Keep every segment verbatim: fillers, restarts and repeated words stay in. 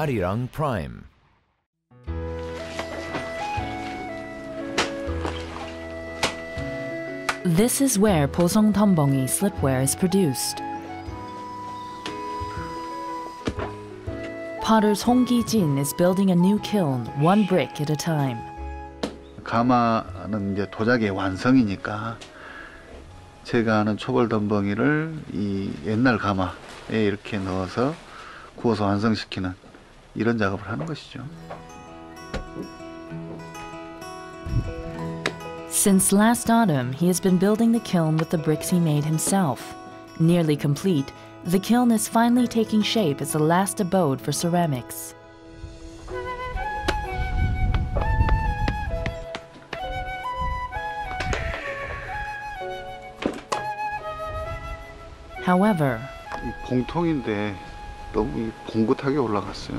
Arirang Prime. This is where Posong Tombongi slipware is produced. Potter Hong Gi-jin is building a new kiln, one brick at a time. 가마는 이제 도자기의 완성이니까 제가 하는 초벌 덤벙이를 이 옛날 가마에 이렇게 넣어서 구워서 완성시키는 이런 작업을 하는 것이죠. Since last autumn, he has been building the kiln with the bricks he made himself. Nearly complete, the kiln is finally taking shape as the last abode for ceramics. However, 이 봉통인데 너무 봉긋하게 올라갔어요.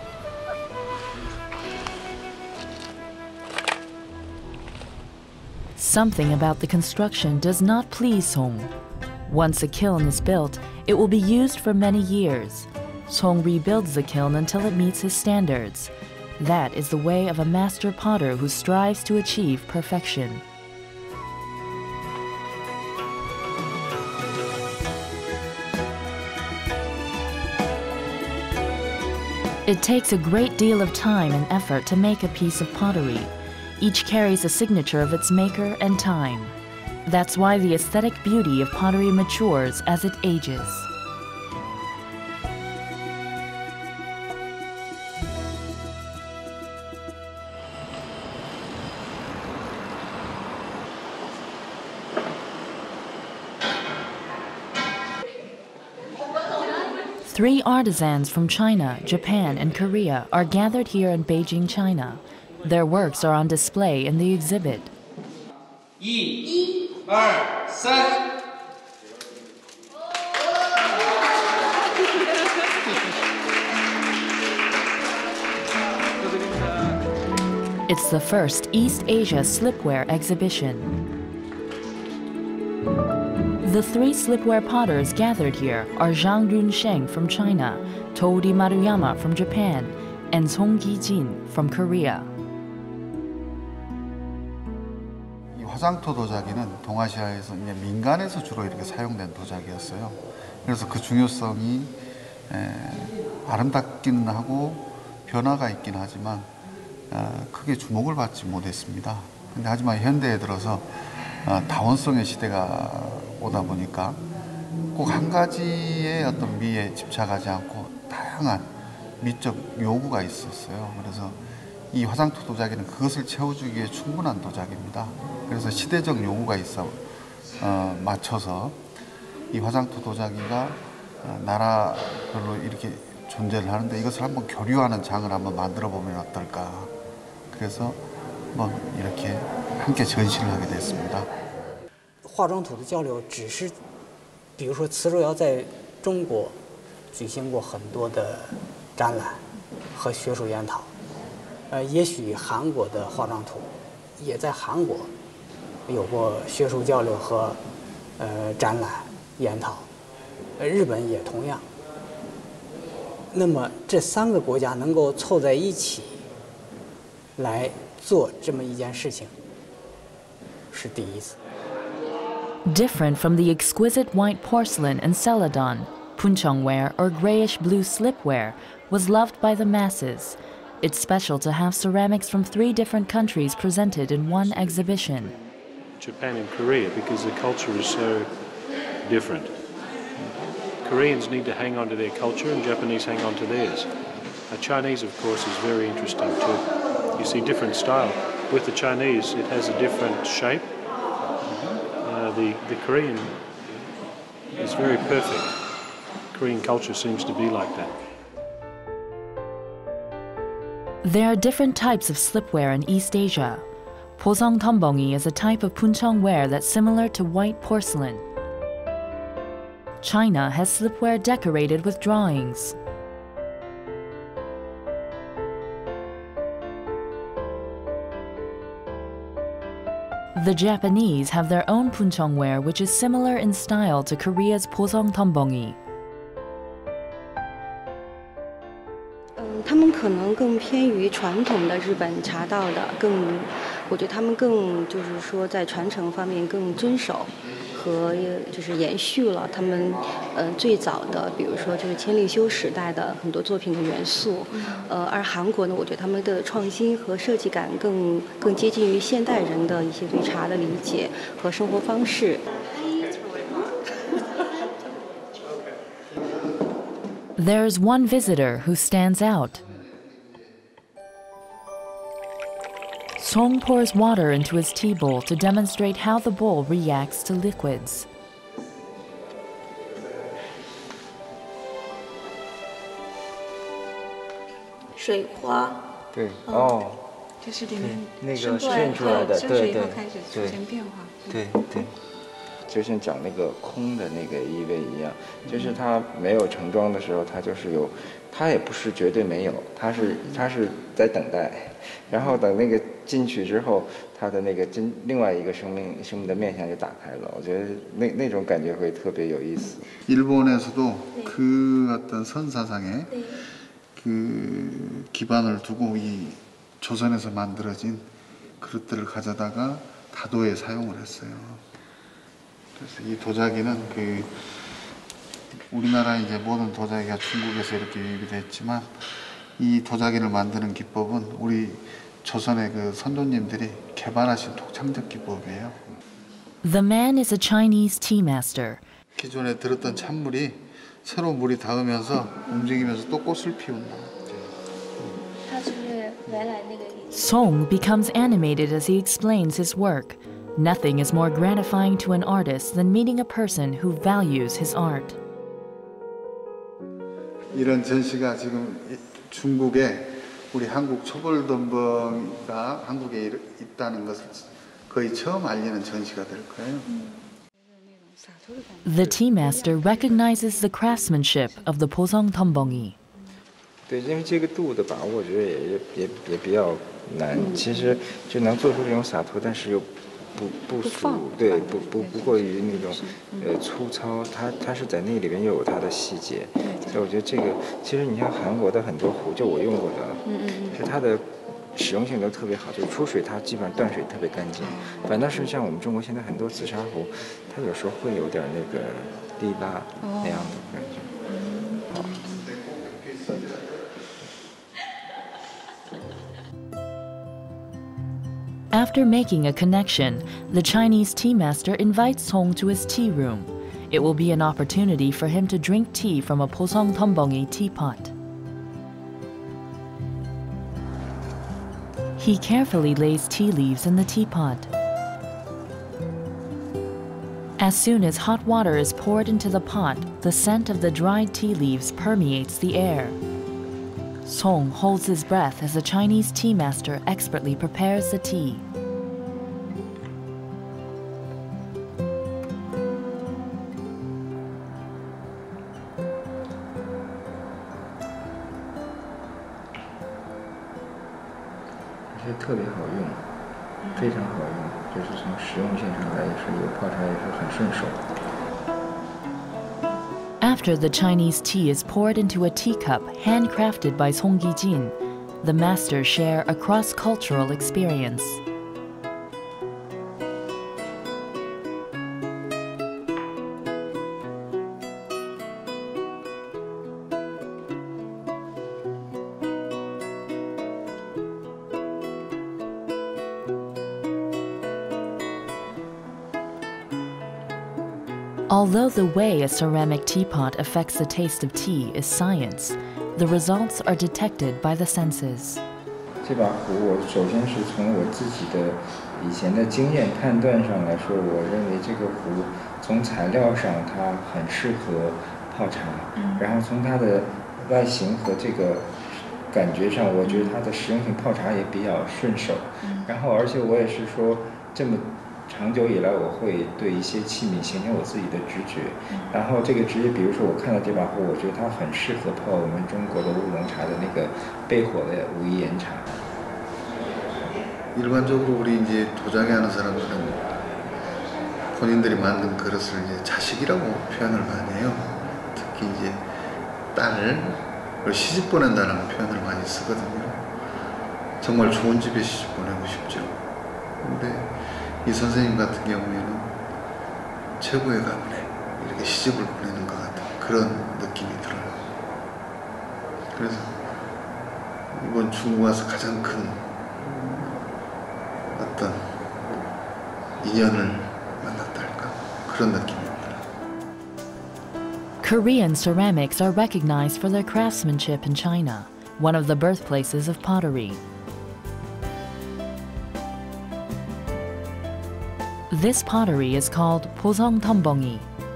something about the construction does not please Song. Once a kiln is built, it will be used for many years. Song rebuilds the kiln until it meets his standards. That is the way of a master potter who strives to achieve perfection. It takes a great deal of time and effort to make a piece of pottery. Each carries a signature of its maker and time. That's why the aesthetic beauty of pottery matures as it ages. Three artisans from China, Japan, and Korea are gathered here in Beijing, China. Their works are on display in the exhibit. It's the first East Asia slipware exhibition. The three slipware potters gathered here are Zhang Runsheng from China, Toudi Maruyama from Japan, and Song Gi-jin from Korea. 이 화장토 도자기는 동아시아에서 이제 민간에서 주로 이렇게 사용된 도자기였어요. 그래서 그 중요성이 에, 아름답기는 하고 변화가 있긴 하지만 어, 크게 주목을 받지 못했습니다. 근데 하지만 현대에 들어서 어, 다원성의 시대가 오다 보니까 꼭 한 가지의 어떤 미에 집착하지 않고 다양한 미적 요구가 있었어요. 그래서 이 화장토 도자기는 그것을 채워주기에 충분한 도자기입니다. 그래서 시대적 요구가 있어 어, 맞춰서 이 화장토 도자기가 어, 나라별로 이렇게 존재를 하는데 이것을 한번 교류하는 장을 한번 만들어 보면 어떨까. 그래서 한번 이렇게 함께 전시를 하게 됐습니다. 化妆土的交流只是，比如说慈若窑在中国举行过很多的展览和学术研讨，呃，也许韩国的化妆土也在韩国有过学术交流和呃展览研讨，呃，日本也同样。那么这三个国家能够凑在一起来做这么一件事情，是第一次。 Different from the exquisite white porcelain and celadon, puncheongware or grayish-blue slipware was loved by the masses. It's special to have ceramics from three different countries presented in one exhibition. Japan and Korea, because the culture is so different. Koreans need to hang on to their culture and Japanese hang on to theirs. Uh, Chinese, of course, is very interesting too. You see different style. With the Chinese, it has a different shape. Uh, the, the Korean is very perfect. Korean culture seems to be like that. There are different types of slipware in East Asia. Posong Tombongi is a type of puncheongware that's similar to white porcelain. China has slipware decorated with drawings. The Japanese have their own puncheongware which is similar in style to Korea's Posong Tombongi. 他们可能更偏于传统的日本茶道的，更，我觉得他们更就是说在传承方面更遵守。和就是延续了他们呃最早的，比如说就是千利休时代的很多作品的元素，呃，而韩国呢，我觉得他们的创新和设计感更更接近于现代人的一些对茶的理解和生活方式。 There's one visitor who stands out. Song pours water into his tea bowl to demonstrate how the bowl reacts to liquids. 水花。 对，哦， 这是里面那个渗出来的， 渗对对水以后开始出现变化。 对对，就像讲那个空的那个意味一样，就是它没有盛装的时候，它就是有，它也不是绝对没有，它是它是在等待，然后等那个进去之后，它的那个真另外一个生命生命的面向就打开了，我觉得那那种感觉会特别有意思。 일본에서도 그 어떤 선사상에 그 기반을 두고 이 조선에서 만들어진 그릇들을 가져다가 다도에 사용을 했어요. 그래서 이 도자기는 그 우리나라 이제 모든 도자기가 중국에서 이렇게 유입이 됐지만 이 도자기를 만드는 기법은 우리 조선의 그 선조님들이 개발하신 독창적 기법이에요. The man is a Chinese tea master. 기존에 들었던 찬물이 새로운 물이 닿으면서 움직이면서 또 꽃을 피운다. Song becomes animated as he explains his work. Nothing is more gratifying to an artist than meeting a person who values his art. 이런 전시가 지금 중국에 우리 한국 초벌덤벙이가 한국에 있다는 것을 거의 처음 알리는 전시가 될 거예요. The tea master recognizes the craftsmanship of the Posong Tombongi. 对，因为这个度的把握，我觉得也也也也比较难。其实就能做出这种洒脱，但是又不不俗，对，不不不过于那种呃粗糙。它它是在那里边又有它的细节，所以我觉得这个其实你像韩国的很多壶，就我用过的，是它的使用性都特别好，就是出水它基本上断水特别干净。反倒是像我们中国现在很多紫砂壶，它有时候会有点那个滴拉那样的感觉。 After making a connection, the Chinese tea master invites Song to his tea room. It will be an opportunity for him to drink tea from a Posong Tombongi teapot. He carefully lays tea leaves in the teapot. As soon as hot water is poured into the pot, the scent of the dried tea leaves permeates the air. Song holds his breath as the Chinese tea master expertly prepares the tea. After the Chinese tea is poured into a teacup handcrafted by Song Gi-jin, the masters share a cross-cultural experience. Although the way a ceramic teapot affects the taste of tea is science, the results are detected by the senses. 这把壶，我首先是从我自己的以前的经验判断上来说，我认为这个壶从材料上它很适合泡茶，然后从它的外形和这个感觉上，我觉得它的实用性泡茶也比较顺手。然后，而且我也是说这么。 长久以来，我会对一些器皿形成我自己的直觉，然后这个直觉，比如说我看到这把壶，我觉得它很适合泡我们中国的乌龙茶的那个焙火的武夷岩茶。 일반적으로 우리 이제 도자기 하는 사람들은 본인들이 만든 그릇을 이제 자식이라고 표현을 많이 해요. 특히 이제 딸, 그리고 시집 보낸다는 표현을 많이 쓰거든요. 정말 좋은 집에 시집 보내고 싶죠. 근데 이 선생님 같은 경우에는 최고의 가문에 이렇게 시집을 보내는 것 같은 그런 느낌이 들어요. 그래서 이번 중국 와서 가장 큰 어떤 인연을 만났다 할까? 그런 느낌입니다. Korean ceramics are recognized for their craftsmanship in China, one of the birthplaces of pottery. This pottery is called Posong Tambongi.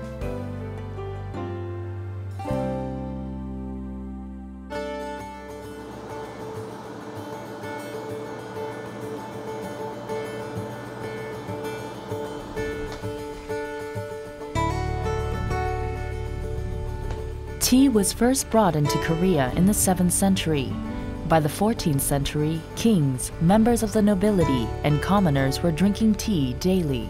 Tea was first brought into Korea in the seventh century. By the fourteenth century, kings, members of the nobility, and commoners were drinking tea daily.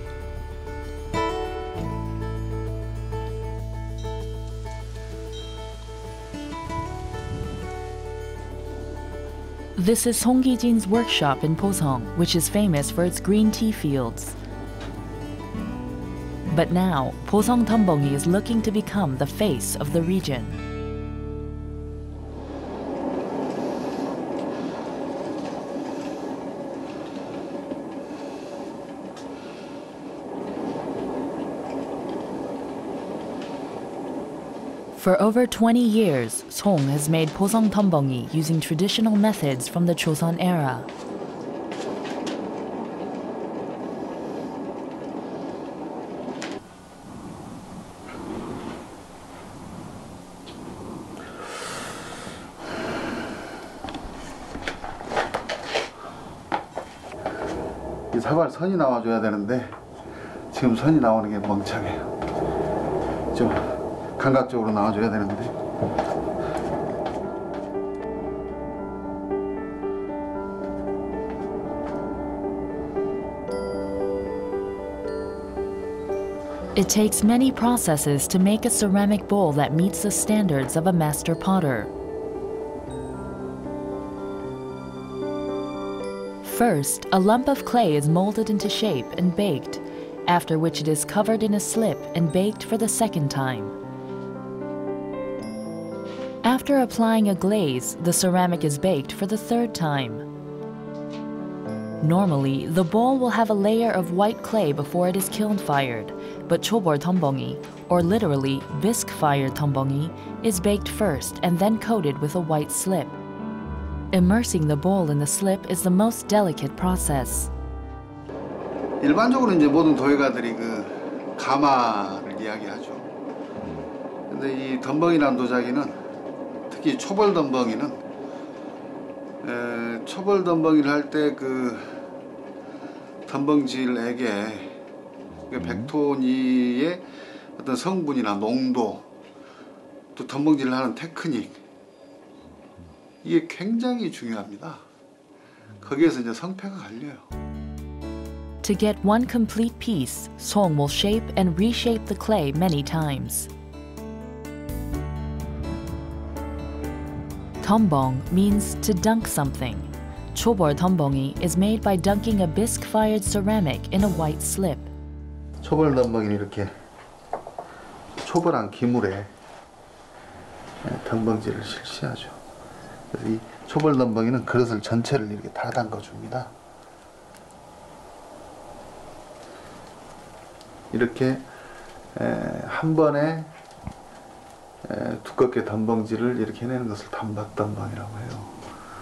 This is Song Gi-jin's workshop in Posong, which is famous for its green tea fields. But now, Posong Tambongi is looking to become the face of the region. For over twenty years, Song has made Posong Tambongi using traditional methods from the Joseon era. 이 사발 선이 나와줘야 되는데 지금 선이 나오는 게 멍청해요. 좀 감각적으로 나와줘야 되는데. It takes many processes to make a ceramic bowl that meets the standards of a master potter. First, a lump of clay is molded into shape and baked, after which it is covered in a slip and baked for the second time. After applying a glaze, the ceramic is baked for the third time. Normally, the bowl will have a layer of white clay before it is kiln-fired, but chobor tambongi, or literally bisque-fired tambongi, is baked first and then coated with a white slip. Immersing the bowl in the slip is the most delicate process. 일반적으로 이제 모든 도예가들이 그 가마를 이야기하죠. 근데 이 덤벙이라는 도자기는 특히 초벌 덤벙이는 에, 초벌 덤벙이를 할 때 그 덤벙질액에 그 백토니의 어떤 성분이나 농도 또 덤벙질을 하는 테크닉 이게 굉장히 중요합니다. 거기에서 이제 성패가 갈려요. To get one complete piece, Song will shape and reshape the clay many times. Tombong means to dunk something. Chobor tambongi is made by dunking a bisque-fired ceramic in a white slip. 초벌 덤벙이는 이렇게 초벌한 기물에 덤벙질을 실시하죠. 그래서 이 초벌 덤벙이는 그릇을 전체를 이렇게 다 담궈줍니다. 이렇게 에, 한 번에 에, 두껍게 덤벙질을 이렇게 해내는 것을 단박덤벙이라고 해요.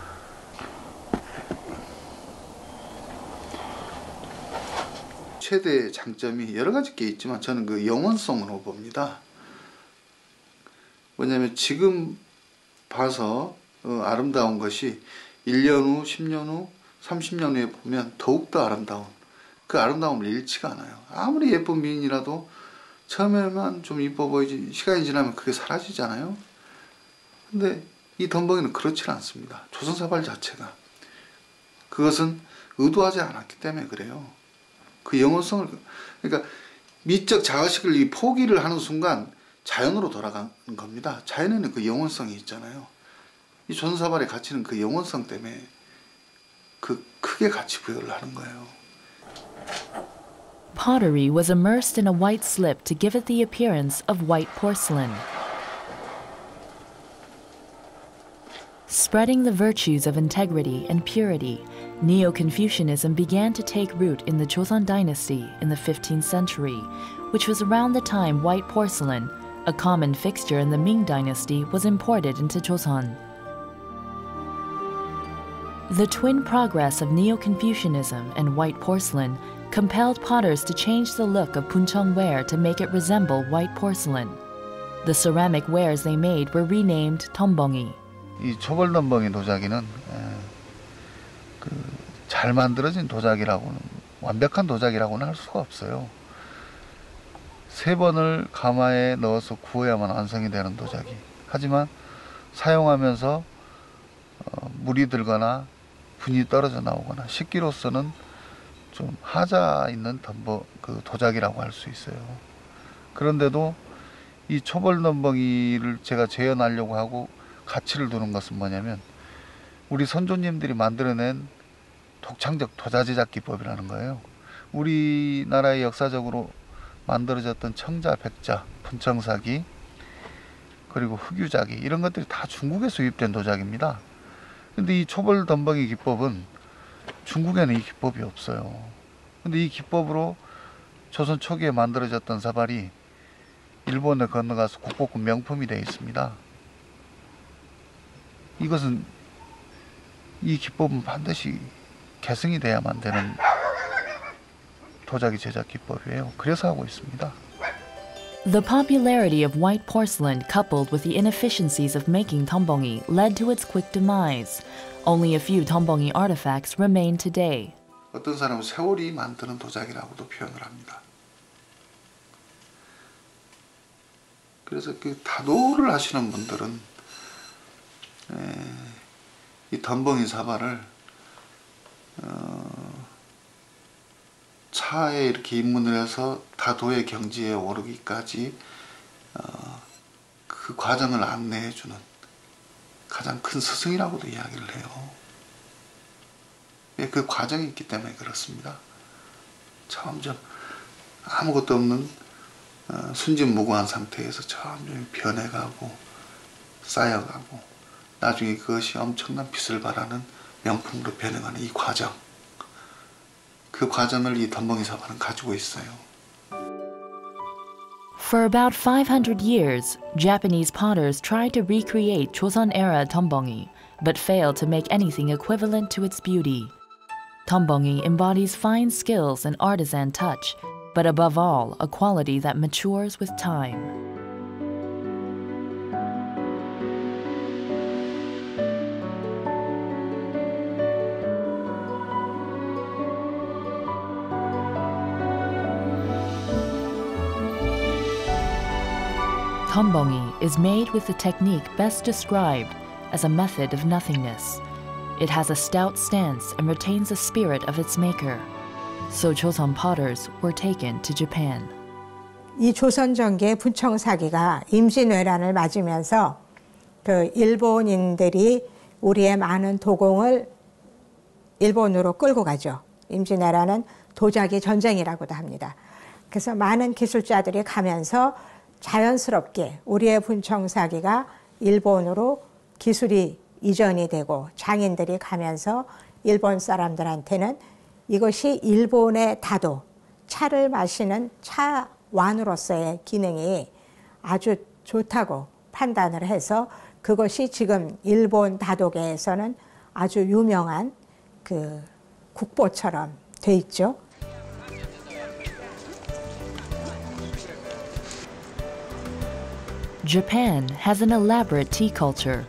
최대 장점이 여러 가지 게 있지만 저는 그 영원성으로 봅니다. 뭐냐면 지금 봐서 어, 아름다운 것이 일 년 후, 십 년 후, 삼십 년 후에 보면 더욱더 아름다운 그 아름다움을 잃지가 않아요. 아무리 예쁜 미인이라도 처음에만 좀 이뻐 보이지 시간이 지나면 그게 사라지잖아요. 근데 이 덤벙이는 그렇지 않습니다. 조선사발 자체가 그것은 의도하지 않았기 때문에 그래요. 그 영혼성을 그러니까 미적 자의식을 이 포기를 하는 순간 자연으로 돌아간 겁니다. 자연에는 그 영원성이 있잖아요. 이 조선사발의 가치는 그 영원성 때문에 그 크게 가치 부여를 하는 거예요. Pottery was immersed in a white slip to give it the appearance of white porcelain. Spreading the virtues of integrity and purity, Neo-Confucianism began to take root in the Joseon dynasty in the fifteenth century, which was around the time white porcelain, a common fixture in the Ming dynasty, was imported into Joseon. The twin progress of Neo-Confucianism and white porcelain compelled potters to change the look of Buncheong ware to make it resemble white porcelain. The ceramic wares they made were renamed 덤벙이. 이 초벌덤벙이 도자기는 그 잘 만들어진 도자기라고는, 완벽한 도자기라고는 할 수가 없어요. 세 번을 가마에 넣어서 구워야만 완성이 되는 도자기. 하지만 사용하면서 어, 물이 들거나 분이 떨어져 나오거나 식기로서는 좀 하자 있는 덤벙, 그 도자기라고 할 수 있어요. 그런데도 이 초벌덤벙이를 제가 재현하려고 하고 가치를 두는 것은 뭐냐면, 우리 선조님들이 만들어낸 독창적 도자 제작 기법이라는 거예요. 우리나라의 역사적으로 만들어졌던 청자, 백자, 분청사기, 그리고 흑유자기, 이런 것들이 다 중국에서 유입된 도자기입니다. 근데 이 초벌덤벙이 기법은 중국에는 이 기법이 없어요. 근데 이 기법으로 조선 초기에 만들어졌던 사발이 일본에 건너가서 국보급 명품이 되어 있습니다. 이것은, 이 기법은 반드시 개성이 돼야만 되는 도자기 제작 기법이에요. 그래서 하고 있습니다. The popularity of white porcelain coupled with the inefficiencies of making 덤벙이 led to its quick demise. Only a few 덤벙이 artifacts remain today. 어떤 사람은 세월이 만드는 도자기라고도 표현을 합니다. 그래서 그 다도를 하시는 분들은 에, 이 덤벙이 사발을 어, 차에 이렇게 입문을 해서 다도의 경지에 오르기까지 어, 그 과정을 안내해 주는 가장 큰 스승이라고도 이야기를 해요. 그 과정이 있기 때문에 그렇습니다. 점점 아무것도 없는 어, 순진무구한 상태에서 점점 변해가고 쌓여가고 나중에 그것이 엄청난 빛을 발하는 명품으로 변해가는 이 과정, 그 과정을 이 덤벙이 사발은 가지고 있어요. For about five hundred years, Japanese potters tried to recreate Joseon-era 덤벙이, but failed to make anything equivalent to its beauty. 덤벙이 embodies fine skills and artisan touch, but above all, a quality that matures with time. 덤벙이 is made with the technique best described as a method of nothingness. It has a stout stance and retains the spirit of its maker. So Joseon potters were taken to Japan. 이 조선 전기의 분청사기가 임진왜란을 맞으면서 그 일본인들이 우리의 많은 도공을 일본으로 끌고 가죠. 임진왜란은 도자기 전쟁이라고도 합니다. 그래서 많은 기술자들이 가면서 자연스럽게 우리의 분청사기가 일본으로 기술이 이전이 되고 장인들이 가면서 일본 사람들한테는 이것이 일본의 다도, 차를 마시는 차완으로서의 기능이 아주 좋다고 판단을 해서 그것이 지금 일본 다도계에서는 아주 유명한 그 국보처럼 돼 있죠. Japan has an elaborate tea culture.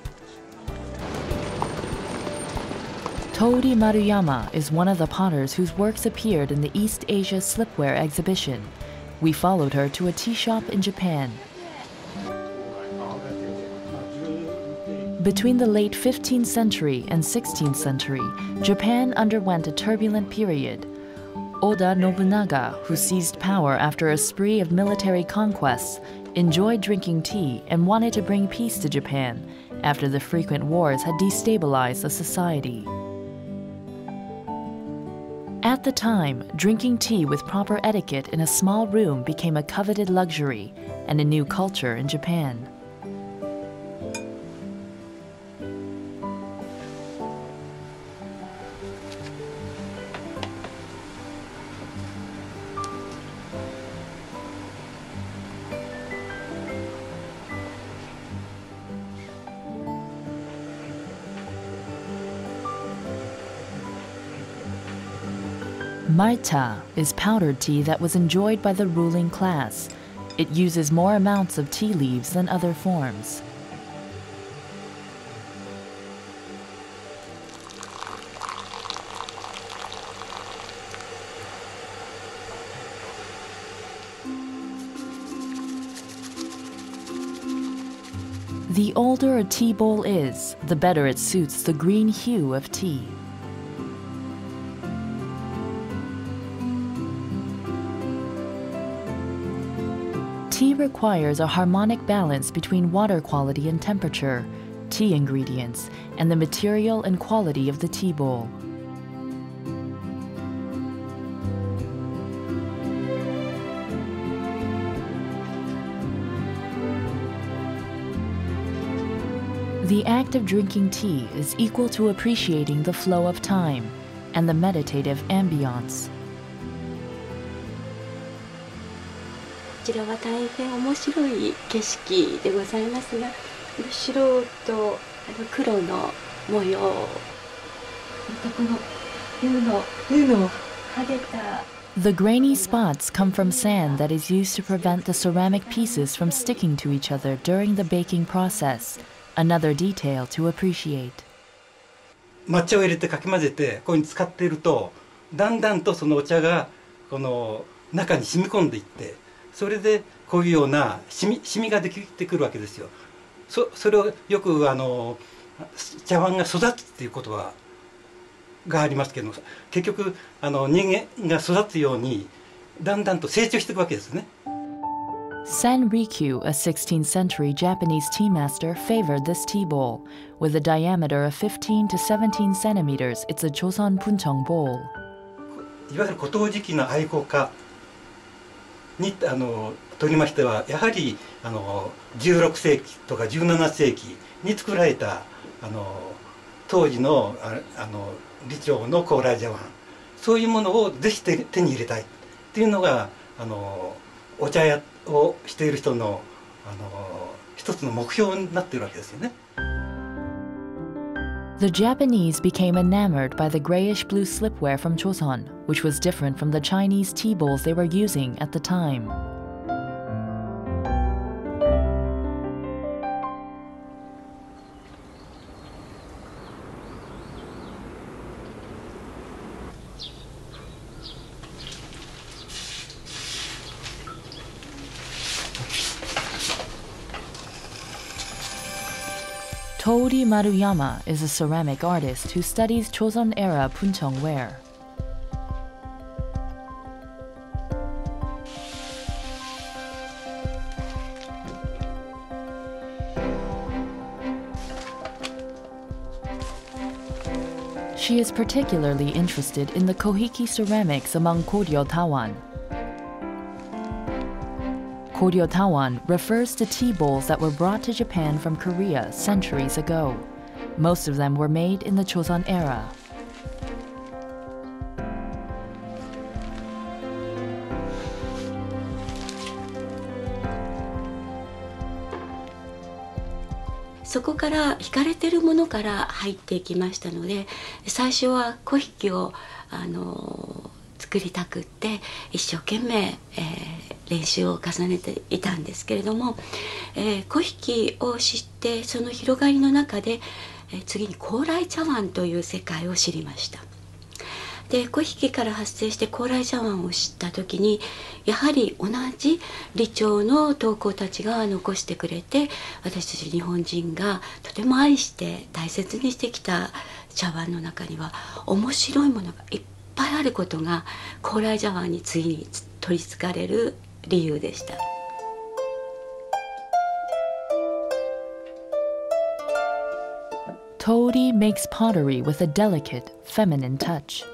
Toori Maruyama is one of the potters whose works appeared in the East Asia Slipware exhibition. We followed her to a tea shop in Japan. Between the late fifteenth century and sixteenth century, Japan underwent a turbulent period. Oda Nobunaga, who seized power after a spree of military conquests, enjoyed drinking tea and wanted to bring peace to Japan after the frequent wars had destabilized the society. At the time, drinking tea with proper etiquette in a small room became a coveted luxury and a new culture in Japan. Maita is powdered tea that was enjoyed by the ruling class. It uses more amounts of tea leaves than other forms. The older a tea bowl is, the better it suits the green hue of tea. Tea requires a harmonic balance between water quality and temperature, tea ingredients, and the material and quality of the tea bowl. The act of drinking tea is equal to appreciating the flow of time and the meditative ambiance. こちらは大変面白い景色でございますが、白と黒の模様、またこの湯の湯の剥げた The grainy spots come from sand that is used to prevent the ceramic pieces from sticking to each other during the baking process. Another detail to appreciate. 抹茶を入れてかき混ぜてここに使っていると、だんだんとそのお茶がこの中に染み込んでいって、それでこういうようなシミ、シミができてくるわけですよ。そ、それをよくあの茶碗が育つっていう言葉がありますけども、結局あの人間が育つようにだんだんと成長していくわけですね。 Sen Rikyu, a sixteenth century Japanese tea master, favored this tea bowl. With a diameter of fifteen to seventeen centimeters, it's a Choson Puncheong bowl. いわゆる古陶磁器の愛好家にあのとりましては、やはりあのじゅうろくせいきとかじゅうななせいきに作られたあの当時のああの李朝の高麗茶碗、そういうものをぜひ手手に入れたいっていうのがあのお茶屋をしている人のあの一つの目標になっているわけですよね。 The Japanese became enamored by the grayish-blue slipware from Choson, which was different from the Chinese tea bowls they were using at the time. Touri Maruyama is a ceramic artist who studies Choson-era Puncheong ware. She is particularly interested in the Kohiki ceramics among Koryo Tawan. Koryo Tawan refers to tea bowls that were brought to Japan from Korea centuries ago. Most of them were made in the Choson era. So そこから引かれてるものから入っていきましたので、最初は粉引をあの作りたくって一生懸命、えー練習を重ねていたんですけれども、えー、粉引を知ってその広がりの中で、えー、次に高麗茶碗という世界を知りました。で粉引から発生して高麗茶碗を知った時にやはり同じ李朝の刀工たちが残してくれて、私たち日本人がとても愛して大切にしてきた茶碗の中には面白いものがいっぱいあることが高麗茶碗に次に取り憑かれる理由でした。 Kaori makes pottery with a delicate, feminine touch.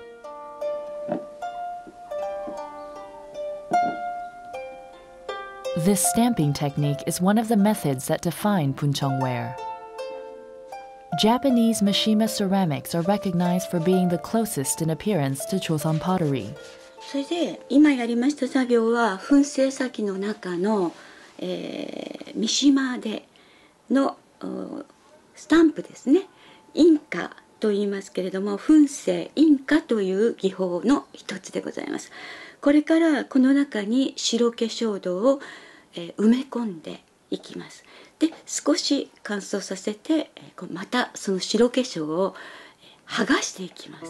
This stamping technique is one of the methods that define Puncheong ware. Japanese Mishima ceramics are recognized for being the closest in appearance to Choson pottery. それで今やりました作業は燻製先の中の、えー、三島でのスタンプですね。印花と言いますけれども、燻製印花という技法の一つでございます。これからこの中に白化粧土を、えー、埋め込んでいきます。で、少し乾燥させて、またその白化粧を剥がしていきます。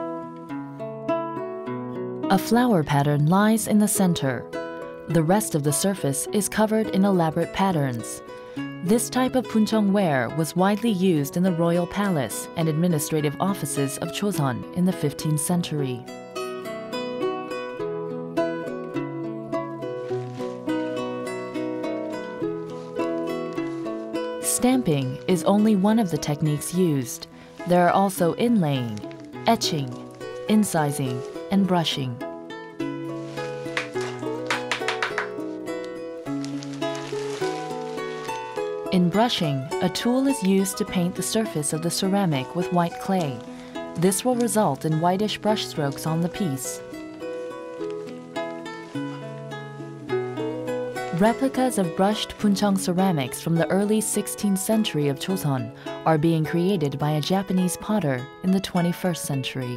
A flower pattern lies in the center. The rest of the surface is covered in elaborate patterns. This type of Puncheong ware was widely used in the royal palace and administrative offices of Choson in the fifteenth century. Stamping is only one of the techniques used. There are also inlaying, etching, incising, and brushing. In brushing, a tool is used to paint the surface of the ceramic with white clay. This will result in whitish brush strokes on the piece. Replicas of brushed Puncheong ceramics from the early sixteenth century of Choson are being created by a Japanese potter in the twenty-first century.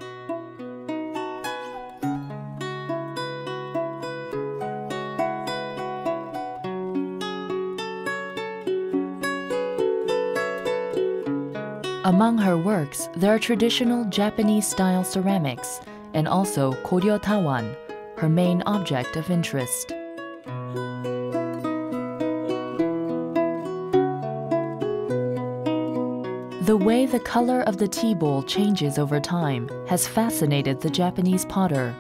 Among her works, there are traditional Japanese-style ceramics and also Koryo Tawan, her main object of interest. The way the color of the tea bowl changes over time has fascinated the Japanese potter.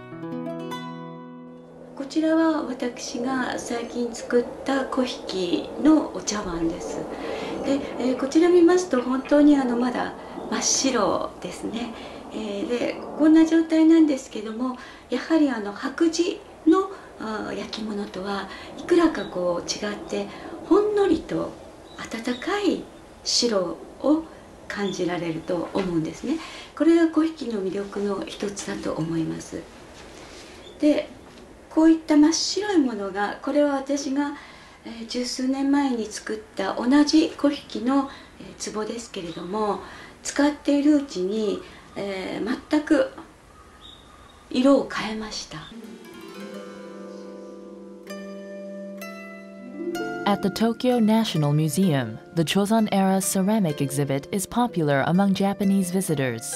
こちらは私が最近作った粉引のお茶碗です。で、えー、こちら見ますと本当にあのまだ真っ白ですね。えー、でこんな状態なんですけども、やはりあの白磁のあ焼き物とはいくらかこう違ってほんのりと温かい白を感じられると思うんですね。これが粉引の魅力の一つだと思います。で、こういった真っ白いものが、これは私がえー、十数年前に作った同じ粉引の、えー、壺ですけれども、使っているうちに、えー、全く色を変えました。 At the Tokyo National Museum, the Choson-era ceramic exhibit is popular among Japanese visitors.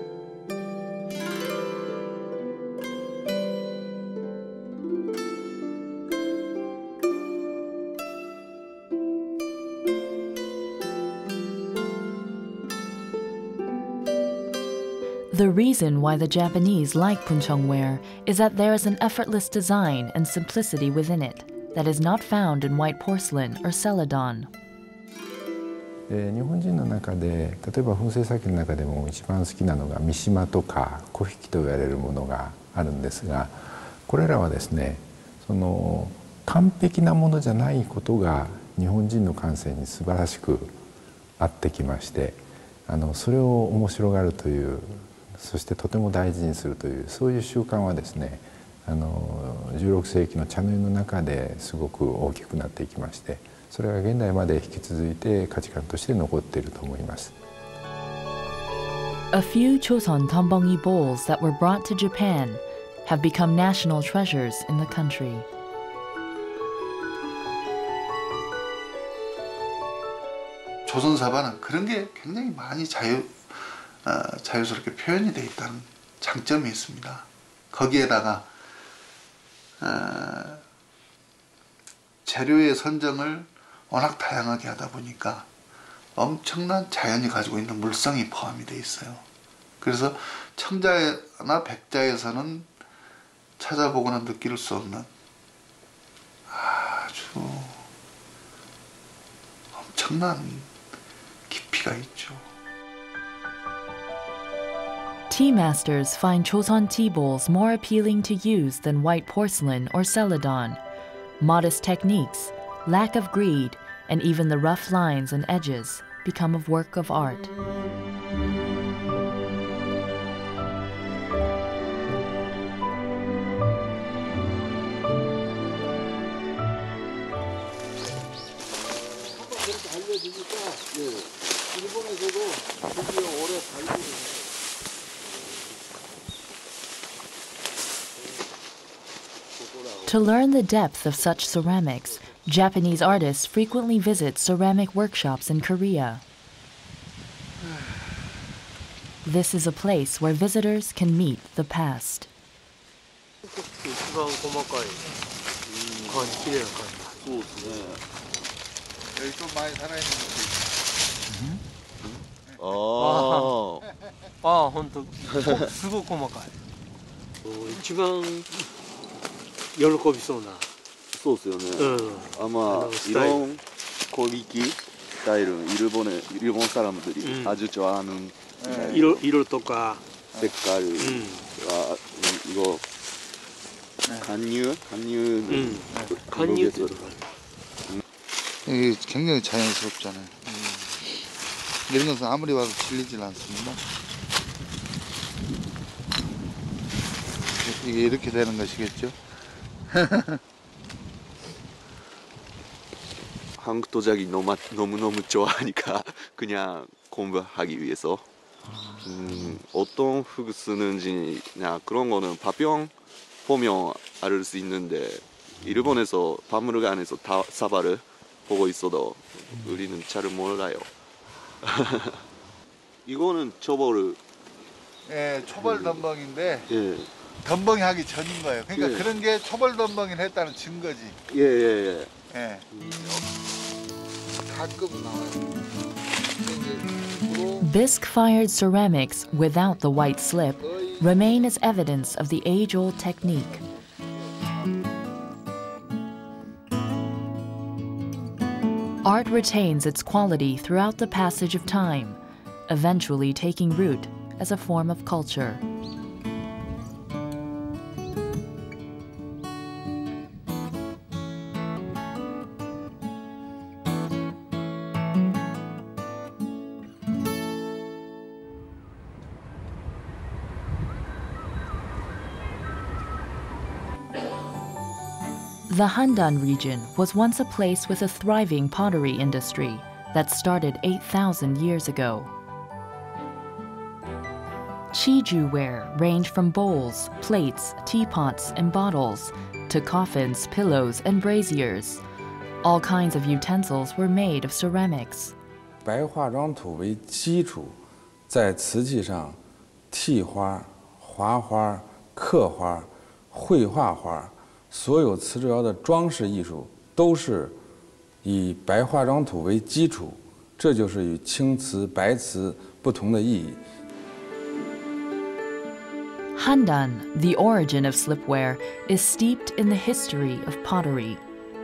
The reason why the Japanese like Puncheong ware is that there is an effortless design and simplicity within it that is not found in white porcelain or celadon. 日本人の中で、例えば燻製先の中でも一番好きなのが三島とか粉引と言われるものがあるんですが、これらはですね、その完璧なものじゃないことが日本人の感性に素晴らしく合ってきまして、あのそれを面白がるという、そしてとても大事にするというそういう習慣はですね、あのじゅうろく世紀の茶の湯の中ですごく大きくなっていきまして、それが現代まで引き続いて価値観として残っていると思います。 A few Choson Tambongi bowls that were brought to Japan have become national treasures in the country. 조선 사바는 그런 게 굉장히 많이 자유 어, 자유스럽게 표현이 되어 있다는 장점이 있습니다. 거기에다가 어, 재료의 선정을 워낙 다양하게 하다 보니까 엄청난 자연이 가지고 있는 물성이 포함이 되어 있어요. 그래서 청자나 백자에서는 찾아보거나 느낄 수 없는 아주 엄청난 깊이가 있죠. Tea masters find Choson tea bowls more appealing to use than white porcelain or celadon. Modest techniques, lack of greed, and even the rough lines and edges become a work of art. To learn the depth of such ceramics, Japanese artists frequently visit ceramic workshops in Korea. This is a place where visitors can meet the past. 아, 아, 혼자, すごい細かい。一番喜びそうな。 そうですよね。うん。あ、まあ이런 고기기スタイル일본의 일본 사람들이 아주 좋아하는 色色とか 색깔 아 이거 간유 간유 간유 이게 굉장히 자연스럽잖아요. 이런 것은 아무리 봐도 질리질 않습니다. 이게 이렇게 되는 것이겠죠? 한국 도자기 너무 너무너무 좋아하니까 그냥 공부하기 위해서 음, 어떤 흙 쓰는지나 그런 거는 파병 보면 알 수 있는데 일본에서 박물관에서 다 사발을 보고 있어도 우리는 잘 몰라요. 이거는 초벌. 예, 초벌 덤벙인데 예. 덤벙이 하기 전인 거예요. 그러니까 예. 그런 게 초벌 덤벙이를 했다는 증거지. 예, 예, 예. 예. 가끔 나와요. Bisque-fired ceramics without the white slip remain as evidence of the age-old technique. Art retains its quality throughout the passage of time, eventually taking root as a form of culture. The Handan region was once a place with a thriving pottery industry that started eight thousand years ago. Chiju ware ranged from bowls, plates, teapots, and bottles to coffins, pillows, and braziers. All kinds of utensils were made of ceramics. 白化妆土为基础，在瓷器上，剔花、划花、刻花、绘画花。 所有瓷砖的装饰艺术都是以白化妆土为基础，这就是与青瓷、白瓷不同的意义。 Handan, the origin of slipware, is steeped in the history of pottery.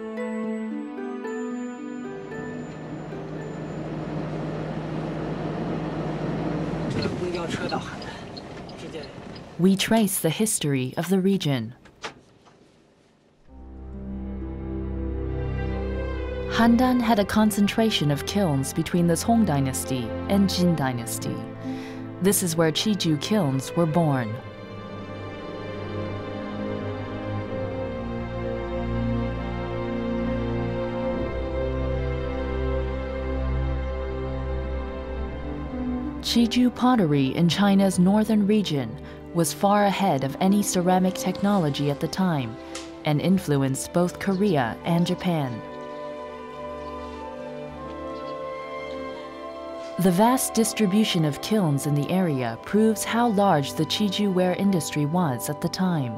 We trace the history of the region. Handan had a concentration of kilns between the Song dynasty and Jin dynasty. This is where Chiju kilns were born. Chiju pottery in China's northern region was far ahead of any ceramic technology at the time and influenced both Korea and Japan. The vast distribution of kilns in the area proves how large the Chiju ware industry was at the time.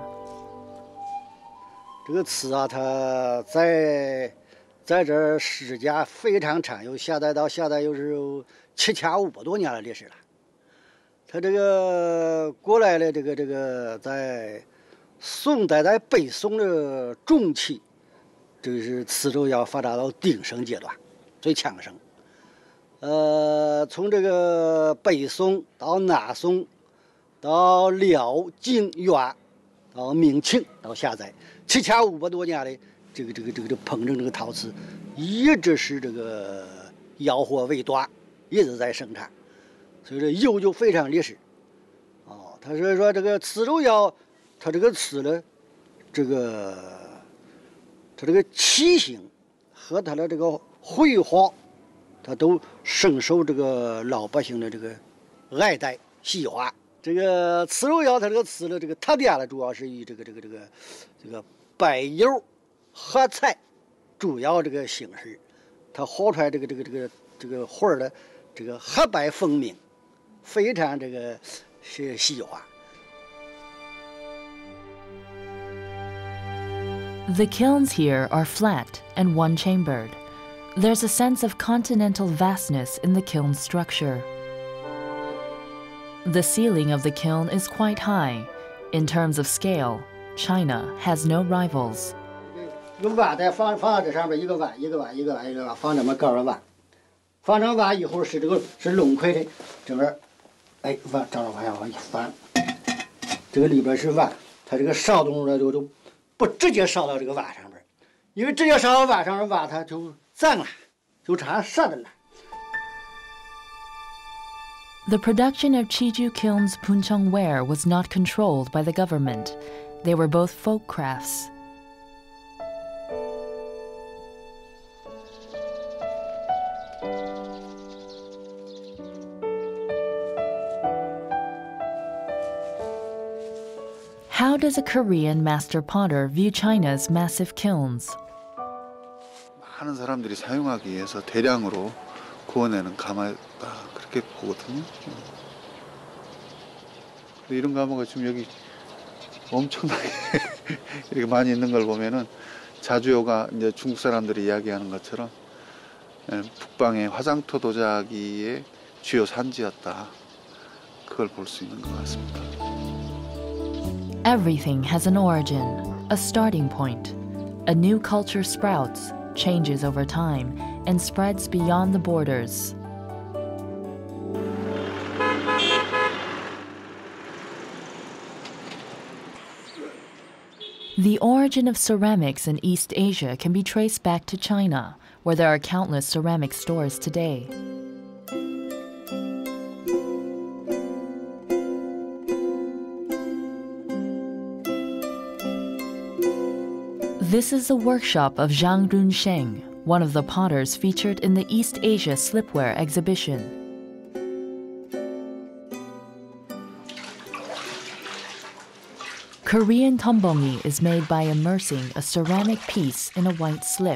这个瓷啊，它在在这儿世家非常长，有下代到下代又是有七千五百多年的历史了。它这个过来的这个这个在宋代在北宋的中期，这是瓷州要发展到鼎盛阶段，最强盛。 呃，从这个北宋到南宋， 到辽、金、元，到明清到现在，七千五百多年的这个这个这个这烹饪这个陶瓷，一直是这个窑火未断，一直在生产，所以说悠久非常历史。哦，他是说这个磁州窑，它这个瓷呢，这个它这个器型和它的这个绘画，它都深受这个老百姓的这个爱戴喜欢。这个瓷肉窑它这个瓷的这个特点呢，主要是以这个这个这个这个白釉褐彩主要这个形式，它画出来这个这个这个这个画的这个黑白分明，非常这个是喜欢。 The kilns here are flat and one-chambered. There's a sense of continental vastness in the kiln structure. The ceiling of the kiln is quite high. In terms of scale, China has no rivals. 一个碗在放放在这上面，一个碗一个碗一个碗一个碗放这么高的碗，放成碗以后是这个是龙块的，整个，哎碗照着往下往一翻，这个里边是碗，它这个烧东西呢就就不直接烧到这个碗上面，因为直接烧到碗上，碗它就脏了，就成湿的了。 The production of Chiju Kiln's Puncheong ware was not controlled by the government. They were both folk crafts. How does a Korean master potter view China's massive kilns? 많은 사람들이 사용하기 위해서 대량으로 구워내는 가마다 그렇게 보거든요. 이런 가마가 지금 여기 엄청나게 이렇게 많이 있는 걸 보면은 자주요가 이제 중국 사람들이 이야기하는 것처럼 북방의 화장토 도자기의 주요 산지였다. 그걸 볼 수 있는 것 같습니다. Everything has an origin, a starting point. A new culture sprouts, changes over time, and spreads beyond the borders. The origin of ceramics in East Asia can be traced back to China, where there are countless ceramic stores today. This is the workshop of Zhang Runsheng, one of the potters featured in the East Asia Slipware exhibition. Korean tombongi is made by immersing a ceramic piece in a white slip.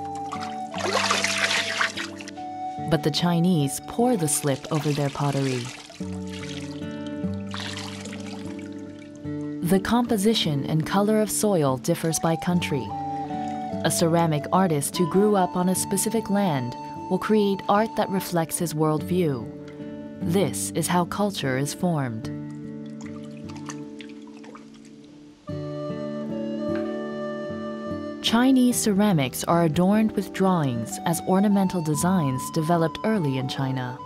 But the Chinese pour the slip over their pottery. The composition and color of soil differs by country. A ceramic artist who grew up on a specific land will create art that reflects his worldview. This is how culture is formed. Chinese ceramics are adorned with drawings as ornamental designs developed early in China.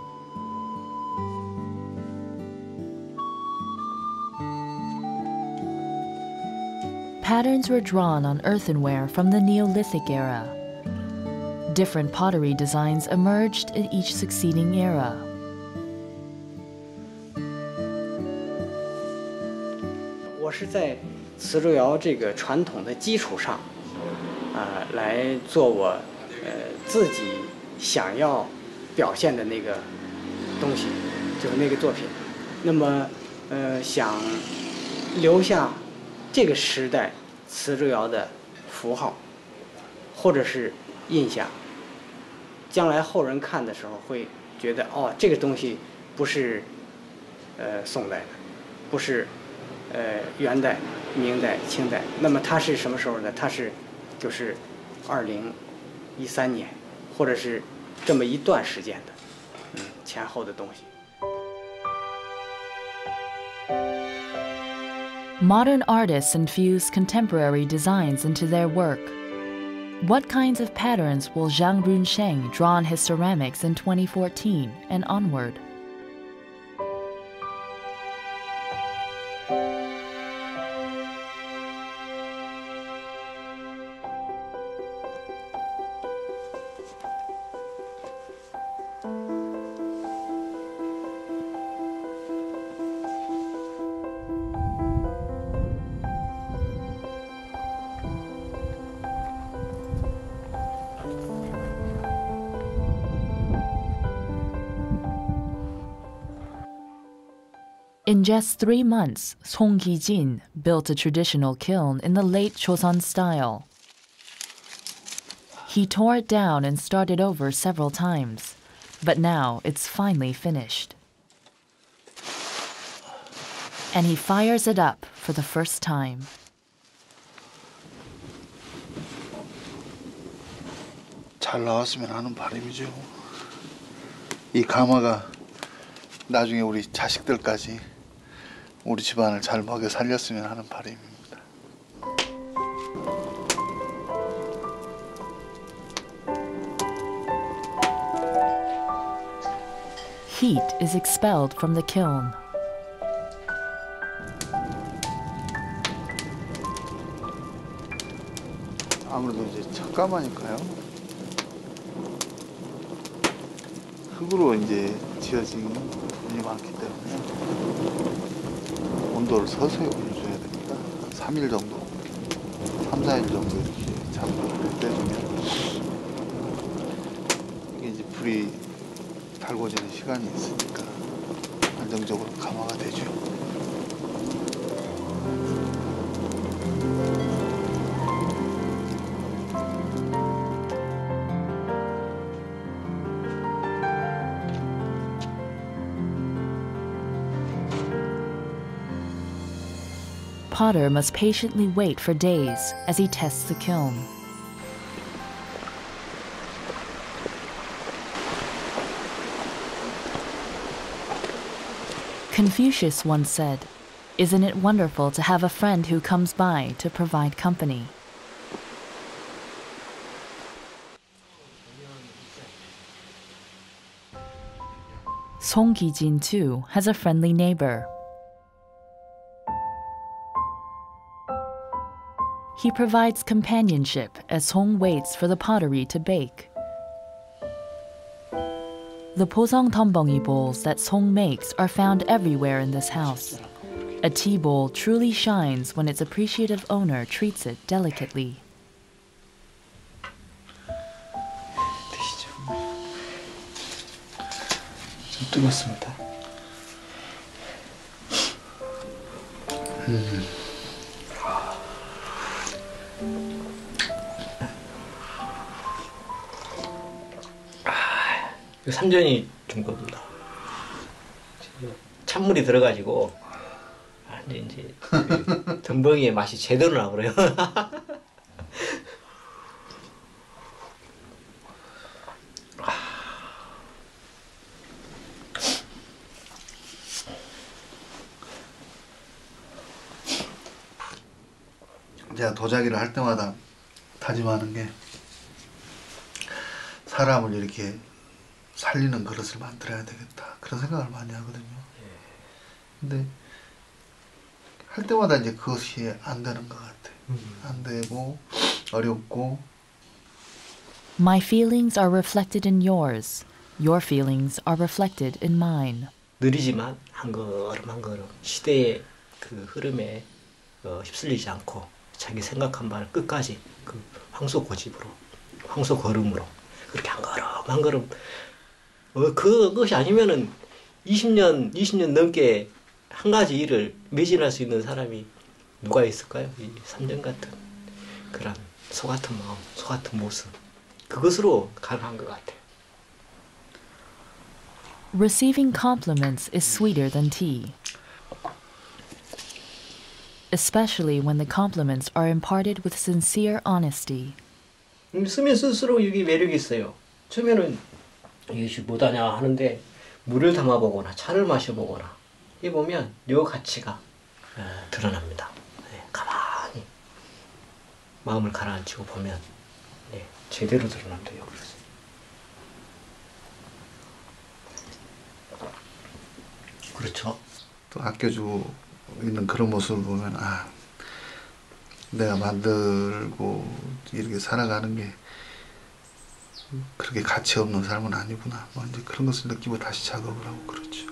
Patterns were drawn on earthenware from the Neolithic era. Different pottery designs emerged in each succeeding era. 我是在磁州窑这个传统的基础上，啊、呃，来做我呃自己想要表现的那个东西，就是那个作品。那么，呃，想留下这个时代磁州窑的符号，或者是印象，将来后人看的时候会觉得，哦，这个东西不是呃宋代的，不是呃元代、明代、清代，那么它是什么时候呢？它是就是二零一三年，或者是这么一段时间的，嗯，前后的东西。 Modern artists infuse contemporary designs into their work. What kinds of patterns will Zhang Runsheng draw on his ceramics in twenty fourteen and onward? In just three months, Song Ki-jin built a traditional kiln in the late Joseon style. He tore it down and started over several times, but now it's finally finished. And he fires it up for the first time. 잘 나왔으면 하는 바람이죠. 이 가마가 나중에 우리 자식들까지 우리 집안을 잘 먹여 살렸으면 하는 바람입니다. Heat is expelled from the kiln. 아무래도 이제 척가마니까요. 흙으로 이제 지어진 부분이 많기 때문에 온도를 서서히 올려줘야 됩니다. 삼 일 정도, 삼, 사 일 정도 이렇게 잡고 빼주면 이게 이제 불이 달궈지는 시간이 있으니까 안정적으로 가마가 되죠. Potter must patiently wait for days as he tests the kiln. Confucius once said, "Isn't it wonderful to have a friend who comes by to provide company?" Song Ki-jin too has a friendly neighbor. He provides companionship as Song waits for the pottery to bake. The posong tombongi bowls that Song makes are found everywhere in this house. A tea bowl truly shines when its appreciative owner treats it delicately. 좀 뜨겁습니다. 음. 삼전이 좀 겁니다. 찬물이 들어가지고 완전 이제 덤벙이의 맛이 제대로 나버려요. 제가 도자기를 할 때마다 다짐하는 게 사람을 이렇게 살리는 그릇을 만들어야 되겠다 그런 생각을 많이 하거든요. 근데 할 때마다 이제 그것이 안 되는 것 같아. 안 되고 어렵고. My feelings are reflected in yours. Your feelings are reflected in mine. 느리지만 한 걸음 한 걸음 시대의 그 흐름에 어, 휩쓸리지 않고 자기 생각한 바를 끝까지 그 황소 고집으로, 황소 걸음으로 그렇게 한 걸음 한 걸음. 어, 그것이 아니면은 이십 년, 이십 년 넘게 한 가지 일을 매진할 수 있는 사람이 누가 있을까요? 이 삼전 같은 그런 소 같은 마음, 소 같은 모습. 그것으로 가능한 것 같아요. Receiving compliments is sweeter than tea. Especially when the compliments are imparted with sincere honesty. 쓰면 쓸수록 이게 매력이 있어요. 처음에는 이것이 뭐다냐 하는데 물을 담아보거나 차를 마셔보거나 이 보면 요 가치가 에, 드러납니다. 네, 가만히 마음을 가라앉히고 보면 네, 제대로 드러난대요. 그렇죠. 또 아껴주고 있는 그런 모습을 보면 아 내가 만들고 이렇게 살아가는 게 그렇게 가치 없는 삶은 아니구나. 뭐 이제 그런 것을 느끼고 다시 작업을 하고 그렇죠.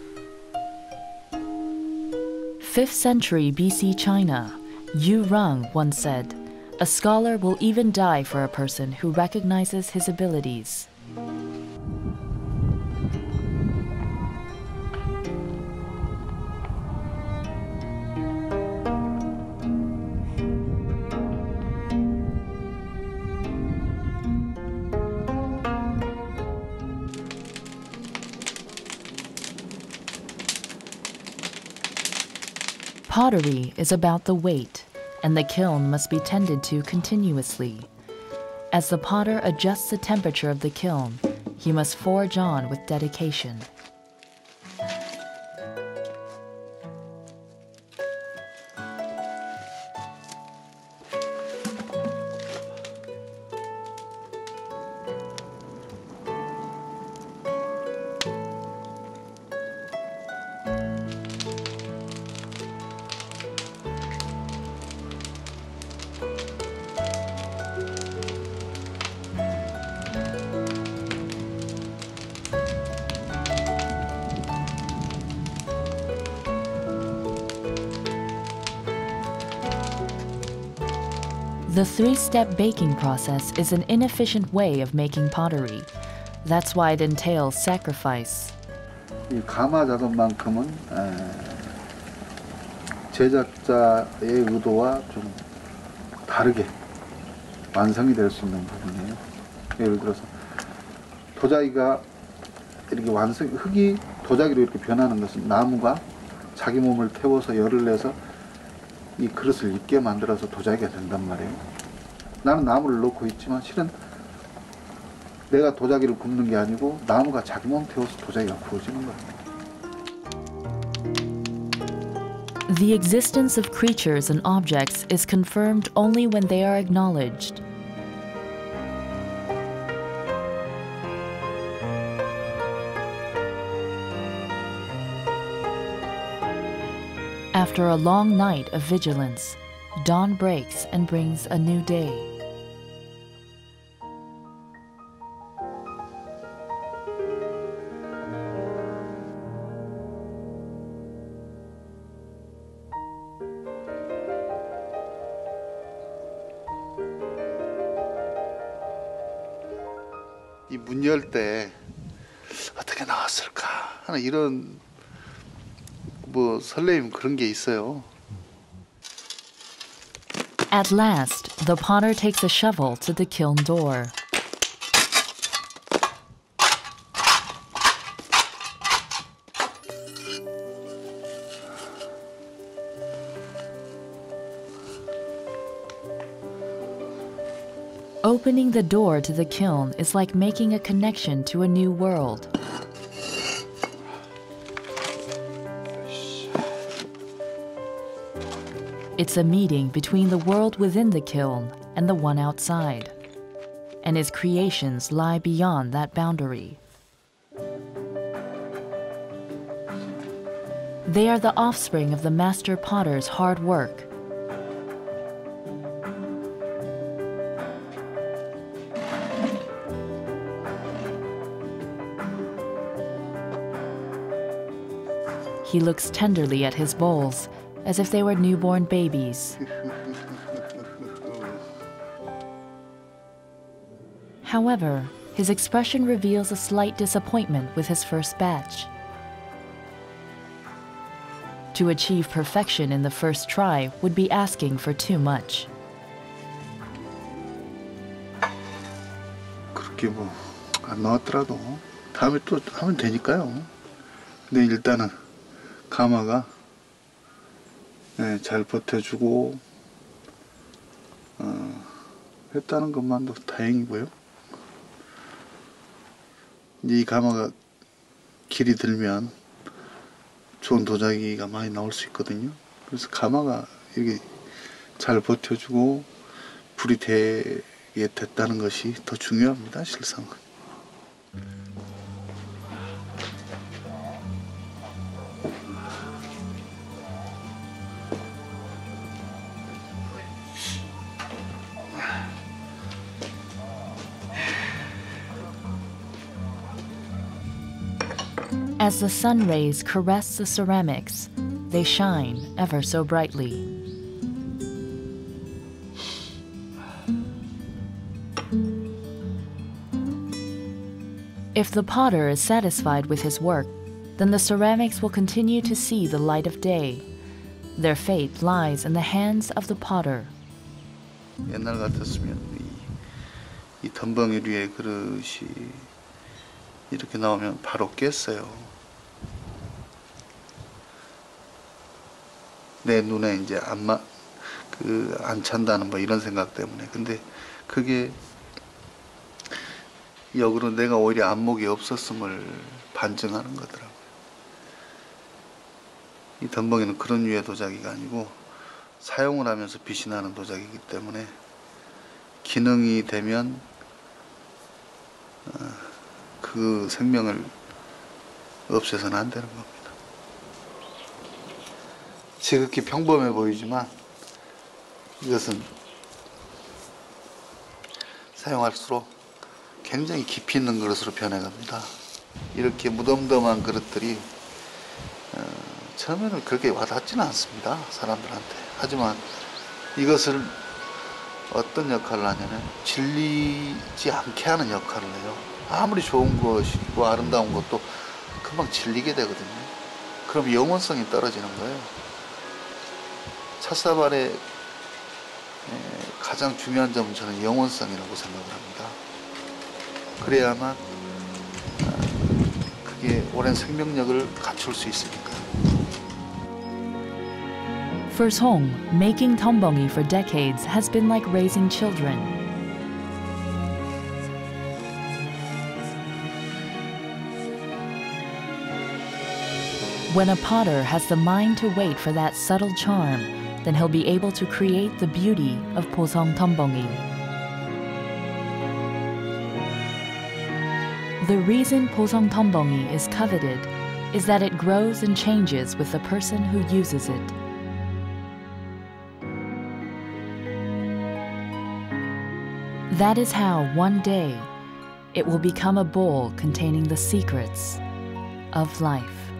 fifth century B C China, Yu Reng once said, "A scholar will even die for a person who recognizes his abilities." Pottery is about the weight, and the kiln must be tended to continuously. As the potter adjusts the temperature of the kiln, he must forge on with dedication. The three-step baking process is an inefficient way of making pottery. That's why it entails sacrifice. 이 가마 작업만큼은 제작자의 의도와 좀 다르게 완성이 될 수 있는 부분이에요. 예를 들어서 도자기가 이렇게 완성, 흙이 도자기로 이렇게 변하는 것은 나무가 자기 몸을 태워서 열을 내서 이 그릇을 입게 만들어서 도자기가 된단 말이에요. 나는 나무를 넣고 있지만 실은 내가 도자기를 굽는 게 아니고 나무가 자기 몸 태워서 도자기가 구워지는 거예요. The existence of creatures and objects is confirmed only when they are acknowledged. After a long night of vigilance, dawn breaks and brings a new day. 이 문 열 때 어떻게 나왔을까 하는 이런 뭐 설레임 그런 게 있어요. At last, the potter takes a shovel to the kiln door. Opening the door to the kiln is like making a connection to a new world. It's a meeting between the world within the kiln and the one outside, and his creations lie beyond that boundary. They are the offspring of the master potter's hard work. He looks tenderly at his bowls, as if they were newborn babies. However, his expression reveals a slight disappointment with his first batch. To achieve perfection in the first try would be asking for too much. 그렇게 뭐 안 나왔더라도 다음에 또 하면 되니까요. 근데 일단은 가마가 네, 잘 버텨주고 어, 했다는 것만도 다행이고요. 이 가마가 길이 들면 좋은 도자기가 많이 나올 수 있거든요. 그래서 가마가 이렇게 잘 버텨주고 불이 되게 됐다는 것이 더 중요합니다, 실상은. As the sun rays caress the ceramics, they shine ever so brightly. If the potter is satisfied with his work, then the ceramics will continue to see the light of day. Their fate lies in the hands of the potter. 옛날 같았으면 이, 이 덤벙이류의 그릇이 이렇게 나오면 바로 깼어요. 내 눈에 이제 안마 그 안 찬다는 뭐 이런 생각 때문에. 근데 그게 역으로 내가 오히려 안목이 없었음을 반증하는 거더라고요. 이 덤벙이는 그런 유의 도자기가 아니고 사용을 하면서 빛이 나는 도자기이기 때문에 기능이 되면 그 생명을 없애서는 안 되는 겁니다. 지극히 평범해 보이지만 이것은 사용할수록 굉장히 깊이 있는 그릇으로 변해갑니다. 이렇게 무덤덤한 그릇들이 어, 처음에는 그렇게 와닿지는 않습니다, 사람들한테. 하지만 이것을 어떤 역할을 하냐면 질리지 않게 하는 역할을 해요. 아무리 좋은 것이고 아름다운 것도 금방 질리게 되거든요. 그럼 영원성이 떨어지는 거예요. 찻사발의 가장 중요한 점은 저는 영원성이라고 생각을 합니다. 그래야만 그게 오랜 생명력을 갖출 수 있으니까요. For Song, making 덤벙이 for decades has been like raising children. When a potter has the mind to wait for that subtle charm, then he'll be able to create the beauty of Posong 덤벙이. The reason Posong 덤벙이 is coveted is that it grows and changes with the person who uses it. That is how, one day, it will become a bowl containing the secrets of life.